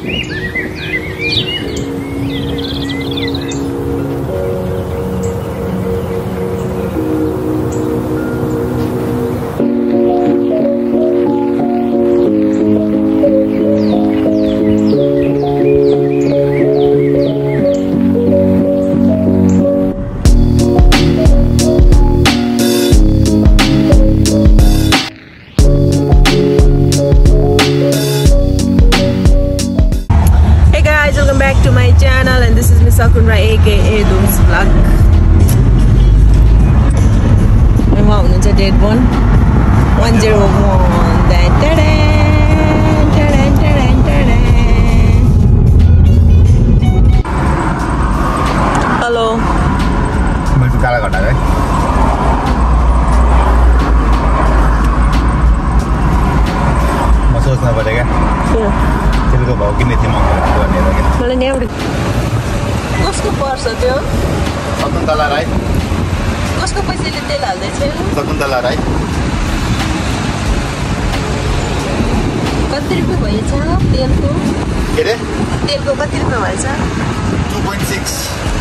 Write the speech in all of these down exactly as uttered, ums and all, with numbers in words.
aka Dums-vlog. My mom is a dead one. one zero one. Hello. Mau kala gada है म सोच्न पर्यो क्या तेलको भाउ किन्ने थिएँ म भनेर के मलाई नि एउटा कसको पर्छ त्यो शकुन्तला राई कसको पैसाले तेल हाल्दै छ शकुन्तला राई कति रुपैयाँ भएछ तेलको के रे तेलको कति रुपैयाँ भएछ two point six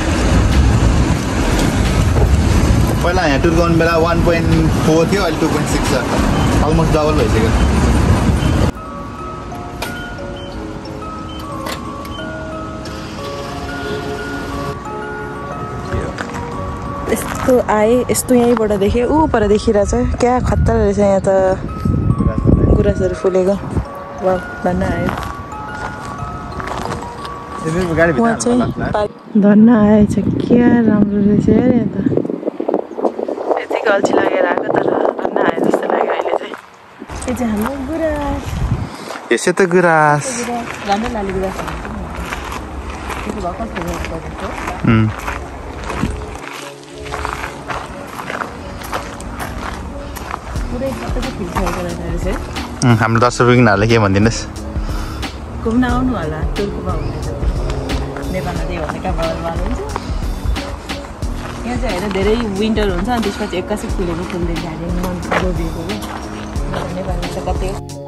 पहिला यहाँ टुर गर्नु बेला one point four थियो अहिले two point six छ अलमोस्ट डबल भइसक्यो यस्तो आए यस्तो यहीँबाट देखेँ ऊ पर देखिरहेछ क्या खतरा रहेछ यहाँ त गुराँसहरू फुलेको वाह धन्न आयो धन्न आएछ क्या राम्रो रहेछ यार यहाँ त यतिको अल्छी लागेर आएको तर धन्न आयो जस्तो लाग्यो अहिले चाहिँ यो चाहिँ हाम्रो गुराँस यसै त गुराँस राम्रो लालिगुराँस हाम्रो दस रुपियाँ किन्नहरूले के भनिदिनुहोस् घुम्न आउनु होला टुरको भाउ हुनेछ नेपालमा त्यही भने कहाँ भाउ भाउ हुन्छ यहाँ चाहिँ हेर धेरै विन्टर हुन्छ अनि त्यसपछि एक्कासी फुलेको फुल्दै जाने मन रोबिएको क्या नेपालमा त कति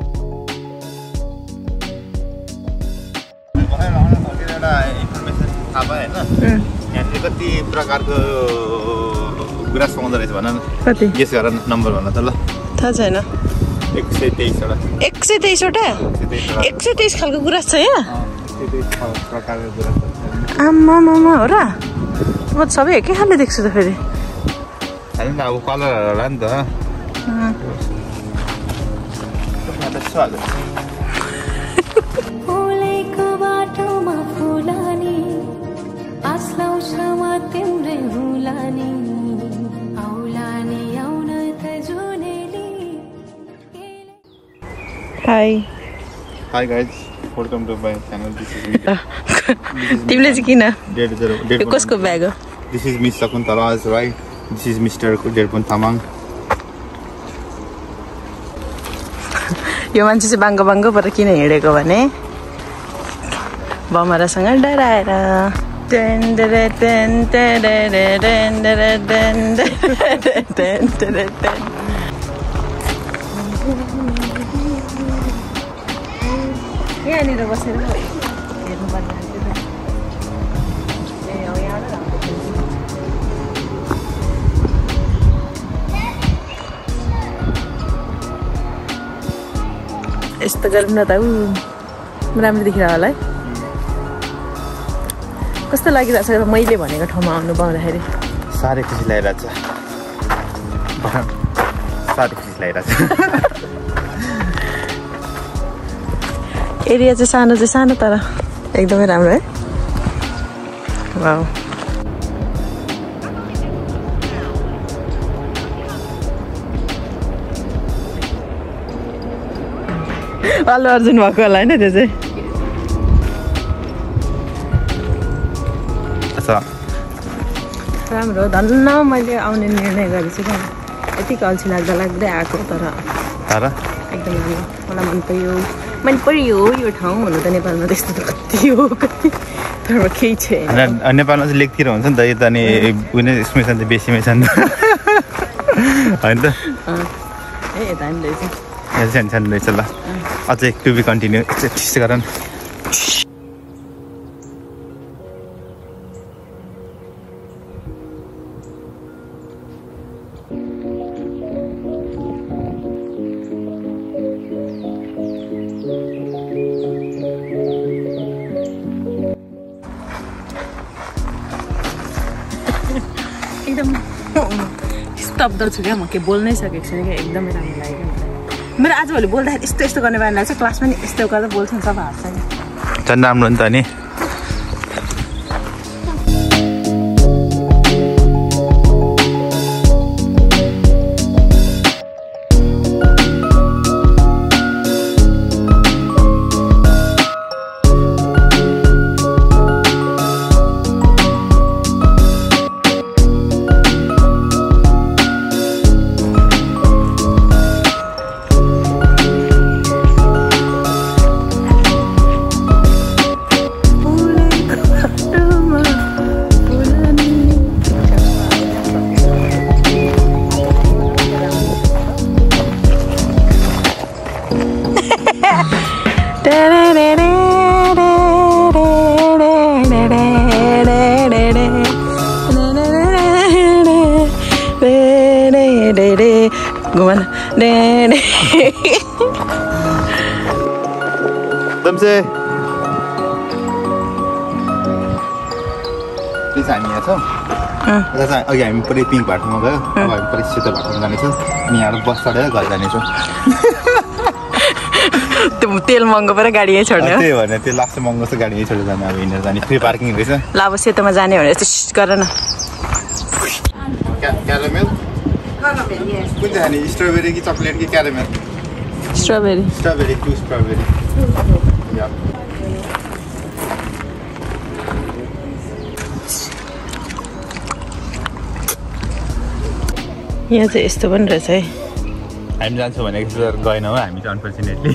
एउटा इन्फर्मेसन थाहा पाएँ होइन यहाँ कति प्रकारको गुराँस पाउँदो रहेछ भन न कति गेस गर नम्बर भन त ल थाहा छैन एक सय तेइसवटा एक सय तेइसवटा एक सय तेइस खालको गुराँस छ यहाँ प्रकारको गुराँस आम्मा मामा हो र म सबै एकै खालले देख्छु त फेरि होइन अब कलर होला नि त फुलेको बाटोमा फुलानी आस लाउँछ म तिम्रै हुलानी आउलानी आउन त जुनेली hi hi guys welcome to my channel this is तिमीले चाहिँ किन कसको ब्याग हो this is miss Shakuntala Rai this is mister डेरपुन तामाङ यो मान्छे चाहिँ बाङ्गो बाङ्गो पर किन हिँडेको भने बमरासँग डराएर यहाँनिर बसेर हेर्नु पर्ने यस्तो गरौँ न त ऊ राम्रो देखिरह होला है कस्तो लागिरहेको छ मैले भनेको ठाउँमा आउनु पाउँदाखेरि साह्रै खुसी लागिरहेछ साह्रै खुसी लागिरहेछ एरिया चाहिँ सानो चाहिँ सानो तर एकदमै राम्रो है वाउ अल्लु अर्जुन भएको होला होइन त्यो चाहिँ राम्रो धन्न मैले आउने निर्णय गरेछु क्या यतिको अल्छी लाग्दा लाग्दै आएको तर एकदम राम्रो मलाई मन पर्यो मन पर्यो यो ठाउँ हुनु त नेपालमा त्यस्तो त कति हो कति तर केही छैन नेपालमा चाहिँ लेकतिर हुन्छ नि त यो त अनि उयो यसमै छ नि त बेसीमै छ नि त होइन त ए यता नि रहेछ यहाँ चाहिँ रहेछ ल अझै टु बी कन्टिन्यू एकचोटि गर न स्तब्ध छु क्या म के बोल्नै सकेको छैन क्या एकदमै राम्रो लाग्यो मेरो आजभोलि बोल्दाखेरि यस्तो यस्तो गर्ने बानी लाग्छ क्लासमा नि यस्तो गर्दा बोल्छ नि सब हाँस्छ नि झन् राम्रो नि त नि Dums-e Please हामी यहाँ छौँ अघि हामी परि पिङ्क भाटोमा गयो अब हामी परि सेतो भाटोमा जानेछौँ अनि यहाँ बस चढेर घर जानेछौँ त्यो तेल महँगो पऱ्यो गाडी यहीँ छोड्ने त्यही भने त्यो लाग्छ महँगो छ गाडी यहीँ छोडेर जाने अब हिँडेर जाने फ्री पार्किङ रहेछ ल अब सेतोमा जाने भनेर चाहिँ गर न क्यारामेल कुन चाहिँ खाने स्ट्रबेरी कि चक्लेट कि क्यारामेल स्ट्रबेरी स्ट्रबेरी टु स्ट्रबेरी यहाँ चाहिँ यस्तो पनि रहेछ है हामी जान्छौँ भनेको गएनौँ हामी चाहिँ अनफर्चुनेटली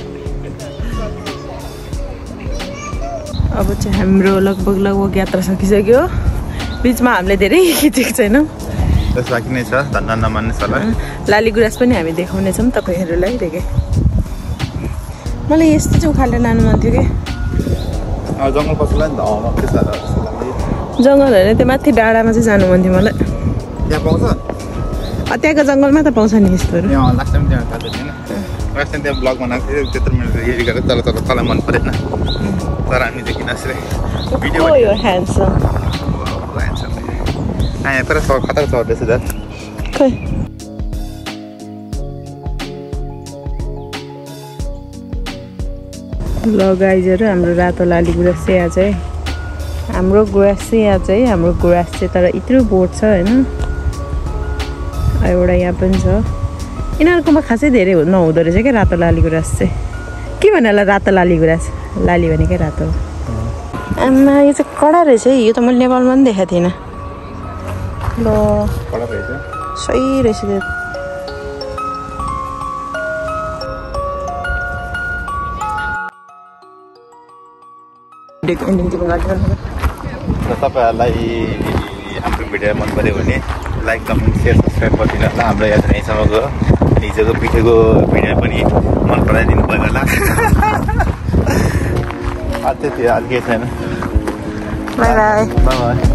अब चाहिँ हाम्रो लगभग लगभग यात्रा सकिसक्यो बिचमा हामीले धेरै खिचेको छैनौँ बस बाँकी नै छ धन्दा नमान्ने सल्लाह लालीगुराँस पनि हामी देखाउनेछौँ तपाईँहरूलाई देखेँ मलाई यस्तो चाहिँ उखालेर लानु मन थियो कि जङ्गल पसलाई नि जङ्गल होइन त्यो माथि डाँडामा चाहिँ जानु मन थियो मलाई त्यहाँ पाउँछ त्यहाँको जङ्गलमा त पाउँछ नि यस्तोहरू लाग्छ नि त्यहाँ थाहा छैन लास्ट टाइम त्यहाँ ब्लग बनाएको थियो त्यत्रो मिनट हेरी गरेर तल तल तँलाई मन परेन तर हामी देखिन आश्रय भिडियो ह्यान्डसम यहाँ तर खतरा चढ्दैछ दार खै ल गाइजहरू हाम्रो रातो लालीगुराँस चाहिँ यहाँ चाहिँ हाम्रो गुराँस चाहिँ यहाँ चाहिँ हाम्रो गुराँस चाहिँ तर यत्रो बोट छ होइन एउटा यहाँ पनि छ यिनीहरूकोमा खासै धेरै नहुँदो रहेछ क्या रातो लालीगुराँस चाहिँ के भन्नु होला रातो लालीगुराँस लाली भनेकै रातो आमा यो चाहिँ कडा रहेछ है यो त मैले नेपालमा पनि देखाएको थिइनँ ल सही रहेछ त्यो तपाईँहरूलाई हाम्रो भिडियो मन पऱ्यो भने लाइक कमेन्ट सेयर सब्सक्राइब गरिदिनु होला हाम्रो यात्रा यहीँसम्म गयो हिजोको पिठेको भिडियो पनि मन पराइदिनु भयो होला त्यति अर्कै छैन बाई बाई बाई बाई